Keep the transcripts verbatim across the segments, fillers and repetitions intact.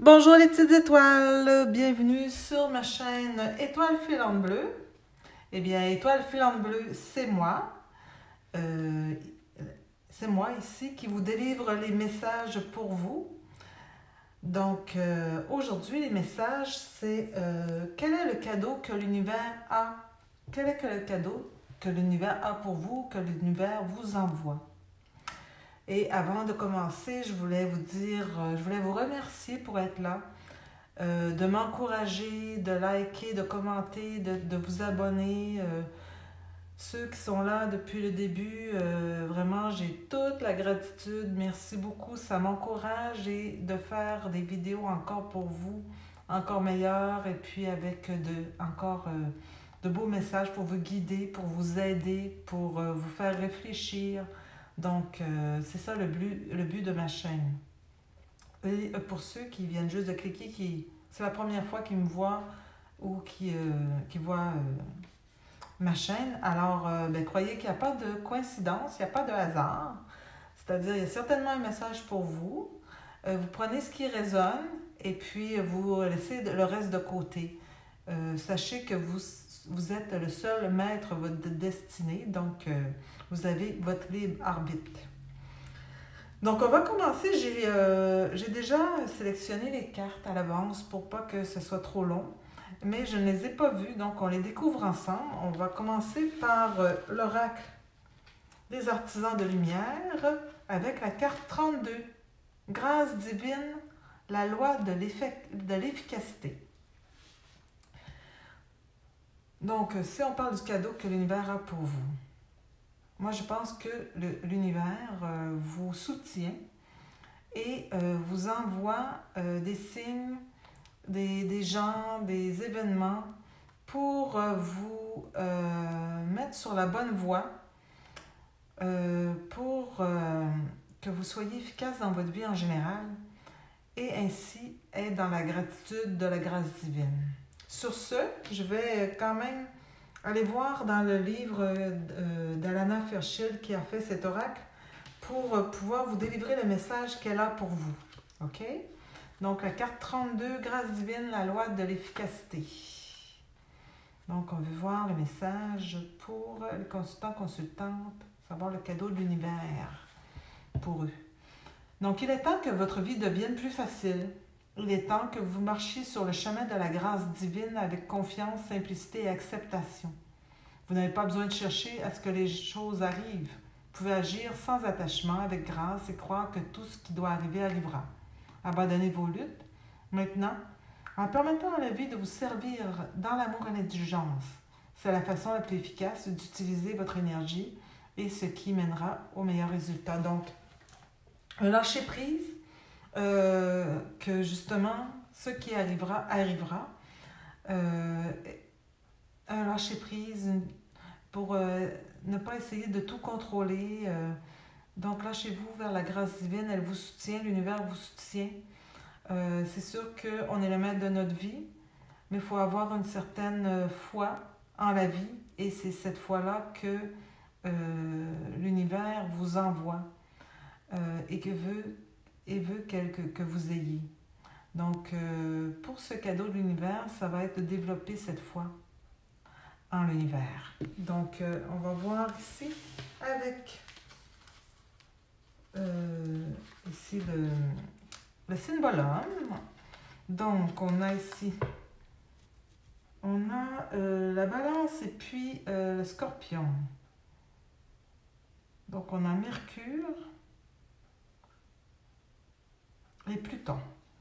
Bonjour les petites étoiles, bienvenue sur ma chaîne Étoile filante bleue. Eh bien, Étoile filante bleue, c'est moi. Euh, c'est moi ici qui vous délivre les messages pour vous. Donc, euh, aujourd'hui, les messages, c'est euh, quel est le cadeau que l'univers a? Quel est le cadeau que l'univers a pour vous, que l'univers vous envoie? Et avant de commencer, je voulais vous dire, je voulais vous remercier pour être là, euh, de m'encourager, de liker, de commenter, de, de vous abonner. Euh, ceux qui sont là depuis le début, euh, vraiment, j'ai toute la gratitude. Merci beaucoup, ça m'encourage et de faire des vidéos encore pour vous, encore meilleures et puis avec de, encore euh, de beaux messages pour vous guider, pour vous aider, pour euh, vous faire réfléchir. Donc, euh, c'est ça le but, le but de ma chaîne. Et pour ceux qui viennent juste de cliquer, qui c'est la première fois qu'ils me voient ou qui, euh, qui voient euh, ma chaîne, alors euh, ben, croyez qu'il n'y a pas de coïncidence, il n'y a pas de hasard. C'est-à-dire, il y a certainement un message pour vous. Euh, vous prenez ce qui résonne et puis vous laissez le reste de côté. Euh, sachez que vous, vous êtes le seul maître de votre destinée, donc euh, vous avez votre libre arbitre. Donc, on va commencer. J'ai euh, j'ai déjà sélectionné les cartes à l'avance pour pas que ce soit trop long, mais je ne les ai pas vues, donc on les découvre ensemble. On va commencer par euh, l'oracle des artisans de lumière avec la carte trente-deux. Grâce divine, la loi de l'efficacité. Donc, si on parle du cadeau que l'univers a pour vous, moi, je pense que l'univers euh, vous soutient et euh, vous envoie euh, des signes, des, des gens, des événements pour euh, vous euh, mettre sur la bonne voie, euh, pour euh, que vous soyez efficace dans votre vie en général et ainsi être dans la gratitude de la grâce divine. Sur ce, je vais quand même allez voir dans le livre euh, d'Alana Fairchild qui a fait cet oracle pour euh, pouvoir vous délivrer le message qu'elle a pour vous. OK? Donc, la carte trente-deux, grâce divine, la loi de l'efficacité. Donc, on veut voir le message pour les consultants, consultantes, savoir le cadeau de l'univers pour eux. Donc, il est temps que votre vie devienne plus facile. Il est temps que vous marchiez sur le chemin de la grâce divine avec confiance, simplicité et acceptation. Vous n'avez pas besoin de chercher à ce que les choses arrivent. Vous pouvez agir sans attachement, avec grâce et croire que tout ce qui doit arriver arrivera. Abandonnez vos luttes. Maintenant, en permettant à la vie de vous servir dans l'amour et l'indulgence, c'est la façon la plus efficace d'utiliser votre énergie et ce qui mènera au meilleur résultat. Donc, un lâcher-prise, Euh, que justement, ce qui arrivera, arrivera. Euh, un lâcher-prise pour euh, ne pas essayer de tout contrôler. Euh, donc, lâchez-vous vers la grâce divine, elle vous soutient, l'univers vous soutient. Euh, c'est sûr qu'on est le maître de notre vie, mais il faut avoir une certaine foi en la vie et c'est cette foi-là que euh, l'univers vous envoie euh, et que veut et veut que, que vous ayez. Donc, euh, pour ce cadeau de l'univers, ça va être de développer cette foi en l'univers. Donc, euh, on va voir ici avec euh, ici le, le symbolome. Donc, on a ici, on a euh, la balance et puis euh, le scorpion. Donc, on a Mercure et Pluton.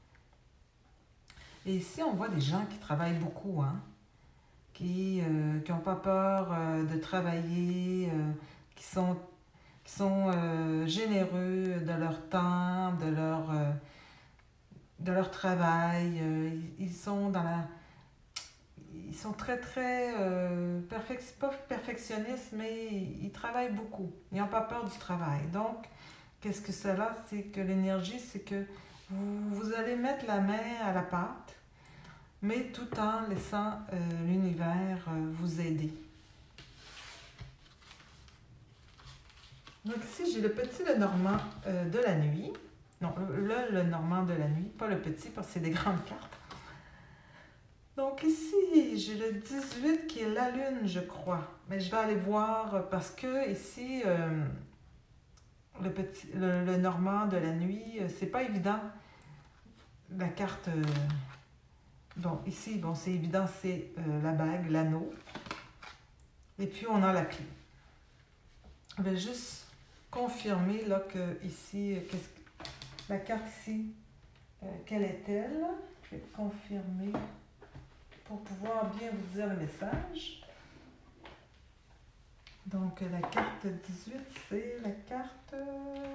Et ici, on voit des gens qui travaillent beaucoup, hein, qui n'ont euh, pas peur euh, de travailler, euh, qui sont, qui sont euh, généreux de leur temps, de leur, euh, de leur travail. Euh, ils, ils sont dans la... Ils sont très, très... Euh, perfec- pas perfectionnistes, mais ils, ils travaillent beaucoup. Ils n'ont pas peur du travail. Donc, qu'est-ce que cela? C'est que l'énergie, c'est que Vous, vous allez mettre la main à la pâte, mais tout en laissant euh, l'univers euh, vous aider. Donc ici, j'ai le petit Lenormand euh, de la nuit. Non, là, le Normand de la nuit, pas le petit, parce que c'est des grandes cartes. Donc ici, j'ai le dix-huit qui est la lune, je crois. Mais je vais aller voir parce que ici, euh, le, petit, le, le Normand de la nuit, euh, c'est pas évident. La carte... Euh, bon, ici, bon, c'est évident, c'est euh, la bague, l'anneau. Et puis, on a la clé. Je vais juste confirmer là que ici, qu'est-ce que, la carte ici, euh, quelle est-elle? Je vais confirmer pour pouvoir bien vous dire le message. Donc, la carte dix-huit, c'est la carte... Euh,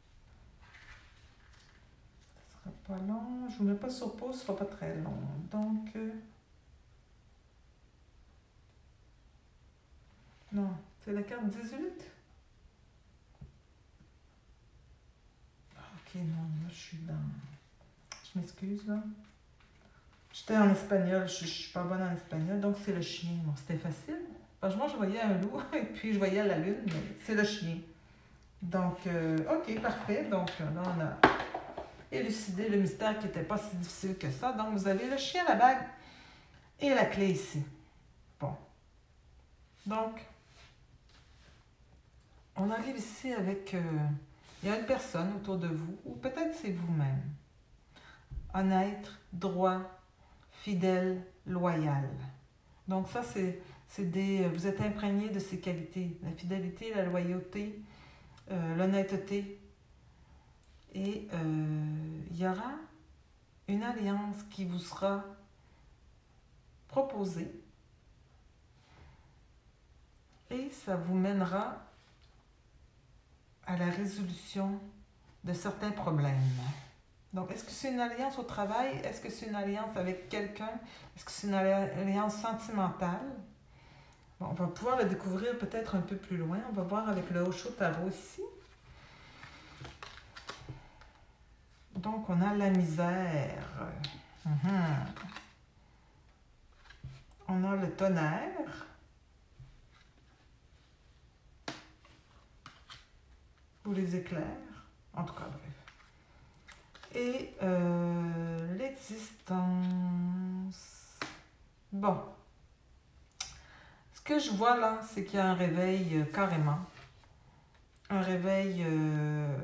ça sera pas long. Je ne vous mets pas sur pause, ce ne sera pas très long. Donc... Euh, non, c'est la carte dix-huit? Ok, non, là, je suis dans... Je m'excuse, là. J'étais en espagnol, je ne suis pas bonne en espagnol, donc c'est le chien. Bon, c'était facile. Parce que moi, je voyais un loup et puis je voyais la lune, mais c'est le chien. Donc, euh, ok, parfait. Donc, là, on a élucidé le mystère qui n'était pas si difficile que ça. Donc, vous avez le chien, la bague et la clé ici. Bon. Donc, on arrive ici avec... Euh, il y a une personne autour de vous, ou peut-être c'est vous-même. Honnête, droit, fidèle, loyal. Donc ça, c'est des... Vous êtes imprégné de ces qualités. La fidélité, la loyauté, euh, l'honnêteté. Et euh, il y aura une alliance qui vous sera proposée. Et ça vous mènera à la résolution de certains problèmes. Donc, est-ce que c'est une alliance au travail? Est-ce que c'est une alliance avec quelqu'un? Est-ce que c'est une alliance sentimentale? Bon, on va pouvoir le découvrir peut-être un peu plus loin. On va voir avec le Osho Tarot ici. Donc, on a la misère. Mm-hmm. On a le tonnerre. Ou les éclairs. En tout cas, bref. Et euh, l'existence. Bon. Ce que je vois là, c'est qu'il y a un réveil euh, carrément. Un réveil... Euh,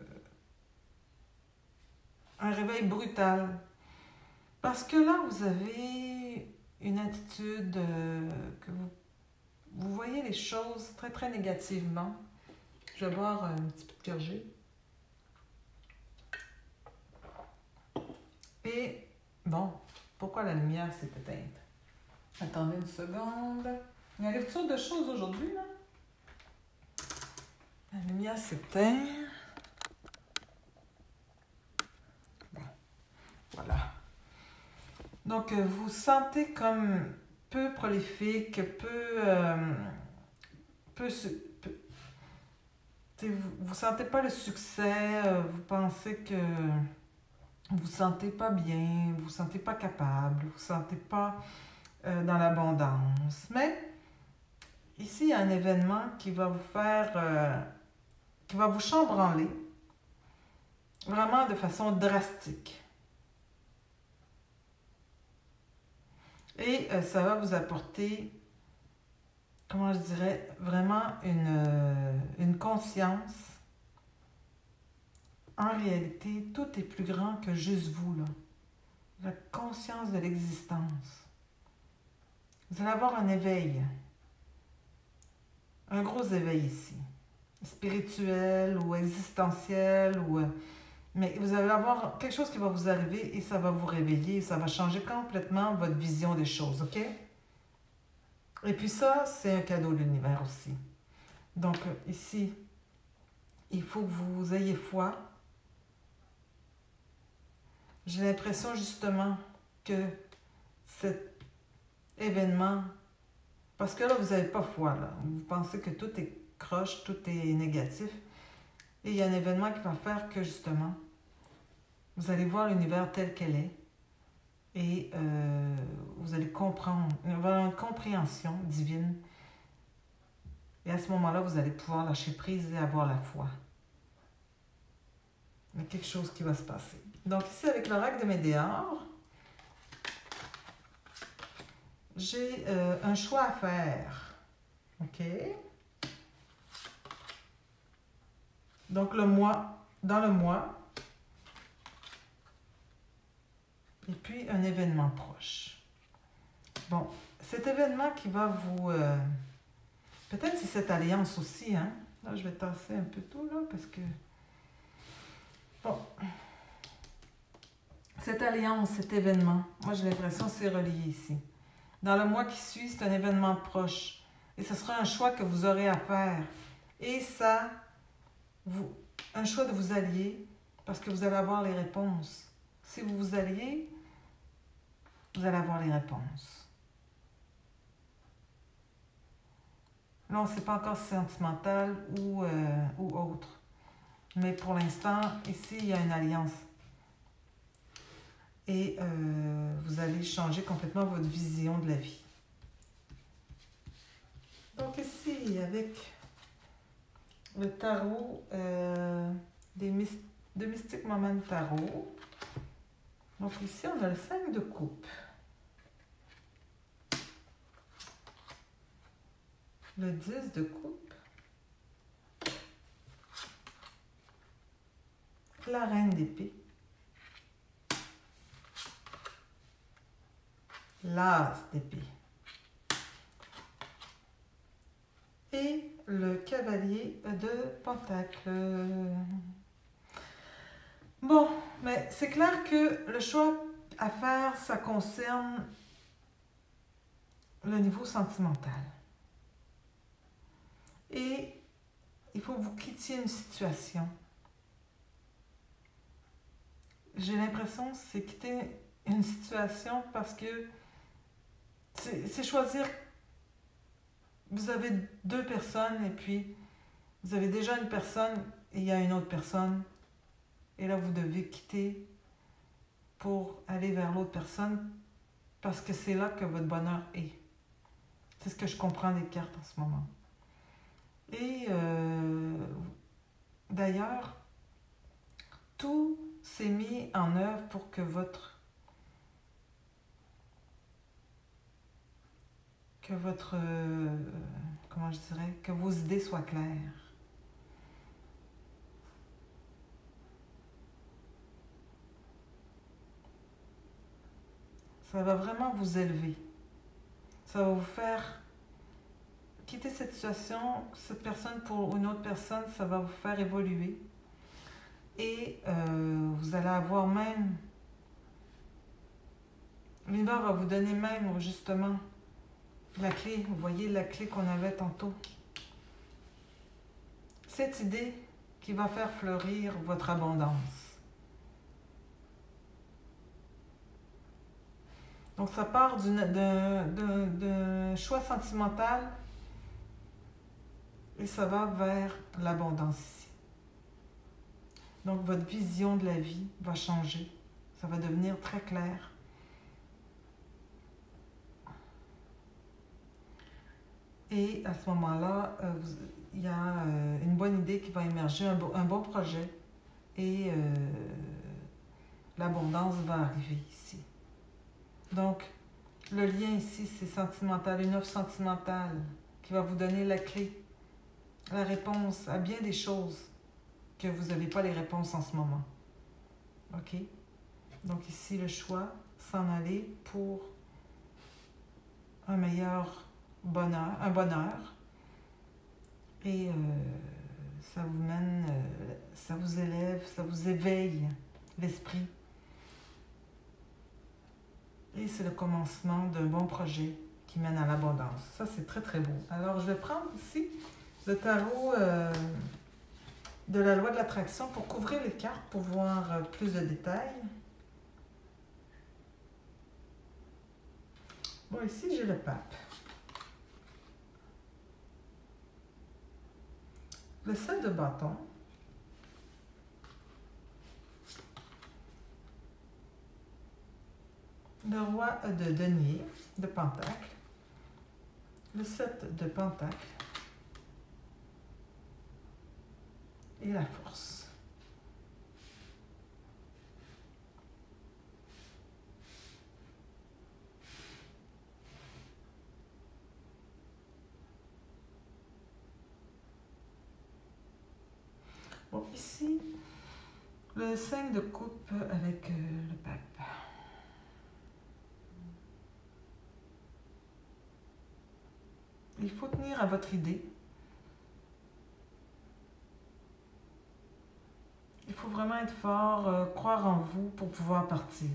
un réveil brutal. Parce que là, vous avez une attitude euh, que vous, vous voyez les choses très, très négativement. Je vais boire un petit peu de clergé. Et, bon, pourquoi la lumière s'est éteinte? Attendez une seconde. Il y a toutes sortes de choses aujourd'hui, là. La lumière s'éteint. Bon, voilà. Donc, vous sentez comme peu prolifique, peu... Euh, peu, peu vous ne sentez pas le succès, vous pensez que vous ne vous sentez pas bien, vous ne vous sentez pas capable, vous ne vous sentez pas euh, dans l'abondance. Mais ici, il y a un événement qui va vous faire, euh, qui va vous chambranler, vraiment de façon drastique. Et euh, ça va vous apporter, comment je dirais, vraiment une, euh, une conscience. En réalité, tout est plus grand que juste vous, là. La conscience de l'existence. Vous allez avoir un éveil. Un gros éveil ici. Spirituel ou existentiel. Ou, mais vous allez avoir quelque chose qui va vous arriver et ça va vous réveiller. Ça va changer complètement votre vision des choses, OK? Et puis ça, c'est un cadeau de l'univers aussi. Donc ici, il faut que vous ayez foi. J'ai l'impression justement que cet événement, parce que là, vous n'avez pas foi, là. Vous pensez que tout est croche, tout est négatif. Et il y a un événement qui va faire que justement, vous allez voir l'univers tel qu'elle est. Et euh, vous allez comprendre, vous allez avoir une compréhension divine. Et à ce moment-là, vous allez pouvoir lâcher prise et avoir la foi. Il y a quelque chose qui va se passer. Donc ici, avec l'oracle de Médéor, j'ai euh, un choix à faire. OK? Donc le mois, dans le mois, et puis un événement proche. Bon, cet événement qui va vous... Euh, peut-être c'est cette alliance aussi, hein? Là, je vais tasser un peu tout, là, parce que... Bon. Cette alliance, cet événement, moi j'ai l'impression que c'est relié ici. Dans le mois qui suit, c'est un événement proche. Et ce sera un choix que vous aurez à faire. Et ça, vous, un choix de vous allier, parce que vous allez avoir les réponses. Si vous vous alliez, vous allez avoir les réponses. Là, on ne sait pas encore si c'est sentimental ou, euh, ou autre. Mais pour l'instant, ici, il y a une alliance. Et euh, vous allez changer complètement votre vision de la vie. Donc ici, avec le tarot euh, des myst de Mystic Moment Tarot, donc ici, on a le cinq de coupe. Le dix de coupe. La reine d'épée. L'as d'épée. Et le cavalier de pentacle. Bon, mais c'est clair que le choix à faire, ça concerne le niveau sentimental. Et il faut que vous quittiez une situation. J'ai l'impression que c'est quitter une situation parce que c'est choisir. Vous avez deux personnes et puis vous avez déjà une personne et il y a une autre personne. Et là, vous devez quitter pour aller vers l'autre personne parce que c'est là que votre bonheur est. C'est ce que je comprends des cartes en ce moment. Et euh, d'ailleurs, tout s'est mis en œuvre pour que votre que votre euh, comment je dirais, que vos idées soient claires. Ça va vraiment vous élever. Ça va vous faire quitter cette situation, cette personne pour une autre personne, ça va vous faire évoluer. Et euh, vous allez avoir même, l'univers va vous donner même justement la clé. Vous voyez la clé qu'on avait tantôt. Cette idée qui va faire fleurir votre abondance. Donc, ça part d'un choix sentimental et ça va vers l'abondance ici. Donc, votre vision de la vie va changer. Ça va devenir très clair. Et à ce moment-là, euh, il y a euh, une bonne idée qui va émerger, un, bo un bon projet. Et euh, l'abondance va arriver ici. Donc, le lien ici, c'est sentimental, une offre sentimentale qui va vous donner la clé, la réponse à bien des choses que vous n'avez pas les réponses en ce moment. OK? Donc ici, le choix, s'en aller pour un meilleur bonheur, un bonheur. Et euh, ça vous mène, euh, ça vous élève, ça vous éveille l'esprit. Et c'est le commencement d'un bon projet qui mène à l'abondance. Ça, c'est très, très beau. Alors, je vais prendre ici le tarot euh, de la loi de l'attraction pour couvrir les cartes, pour voir euh, plus de détails. Bon, ici, j'ai le pape. Le sept de bâton. Le roi de denier, de pentacle, le sept de pentacle et la force. Bon, ici, le cinq de coupe avec euh, le pape. Il faut tenir à votre idée. Il faut vraiment être fort, euh, croire en vous pour pouvoir partir.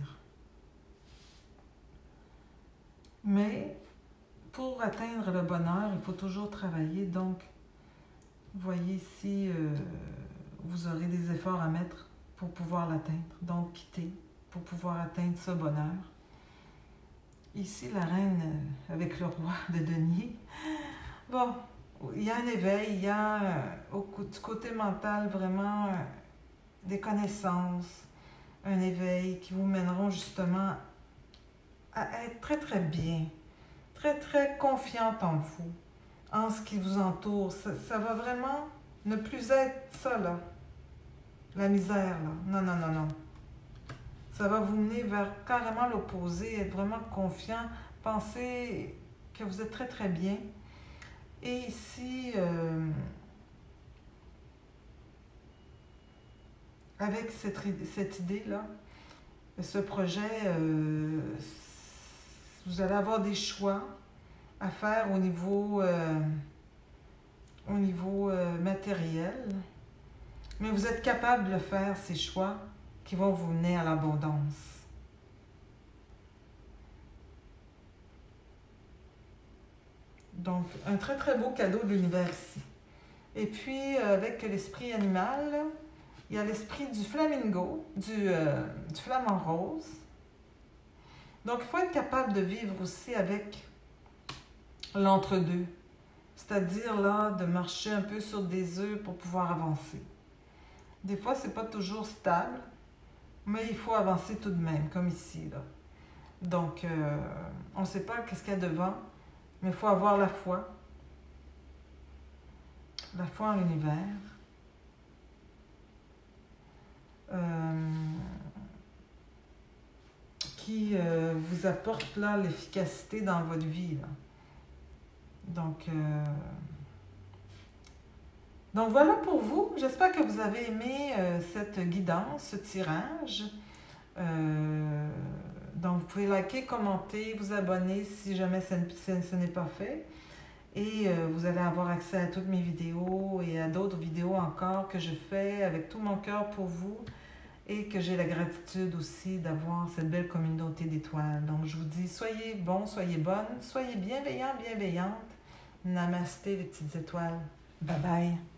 Mais pour atteindre le bonheur, il faut toujours travailler. Donc, vous voyez ici, euh, vous aurez des efforts à mettre pour pouvoir l'atteindre. Donc, quitter pour pouvoir atteindre ce bonheur. Ici, la reine euh, avec le roi de denier. Bon, il y a un éveil, il y a euh, au du côté mental vraiment euh, des connaissances, un éveil qui vous mèneront justement à être très très bien, très très confiante en vous, en ce qui vous entoure. Ça, ça va vraiment ne plus être ça là, la misère là. Non, non, non, non. Ça va vous mener vers carrément l'opposé, être vraiment confiant, penser que vous êtes très très bien. Et ici, euh, avec cette, cette idée-là, ce projet, euh, vous allez avoir des choix à faire au niveau, euh, au niveau euh, matériel, mais vous êtes capable de faire, ces choix qui vont vous mener à l'abondance. Donc, un très très beau cadeau de l'univers ici. Et puis, avec l'esprit animal, il y a l'esprit du flamingo, du, euh, du flamant rose. Donc, il faut être capable de vivre aussi avec l'entre-deux. C'est-à-dire, là, de marcher un peu sur des œufs pour pouvoir avancer. Des fois, c'est pas toujours stable, mais il faut avancer tout de même, comme ici, là. Donc, euh, on ne sait pas qu'est-ce qu'il y a devant, mais il faut avoir la foi. La foi en l'univers. Euh, qui euh, vous apporte là l'efficacité dans votre vie. Là. Donc, euh, donc voilà pour vous. J'espère que vous avez aimé euh, cette guidance, ce tirage. Euh, donc, vous pouvez liker, commenter, vous abonner si jamais ce, ce, ce n'est pas fait. Et euh, vous allez avoir accès à toutes mes vidéos et à d'autres vidéos encore que je fais avec tout mon cœur pour vous. Et que j'ai la gratitude aussi d'avoir cette belle communauté d'étoiles. Donc, je vous dis, soyez bons, soyez bonnes, soyez bienveillants, bienveillantes. Namasté, les petites étoiles. Bye bye.